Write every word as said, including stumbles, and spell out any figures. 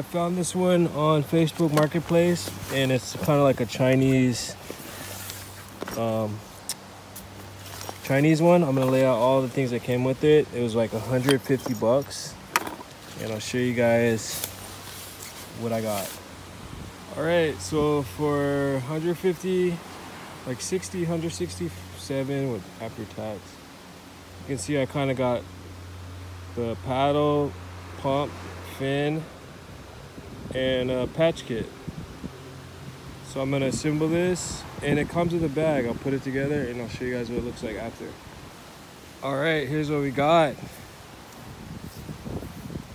I found this one on Facebook Marketplace, and it's kind of like a Chinese um, Chinese one. I'm gonna lay out all the things that came with it. It was like one hundred fifty bucks, and I'll show you guys what I got. All right, so for one hundred fifty, like sixty, one sixty-seven with after tax. You can see I kind of got the paddle, pump, fin, and a patch kit. So I'm gonna assemble this, and it comes with a bag. I'll put it together and I'll show you guys what it looks like after. All right, here's what we got.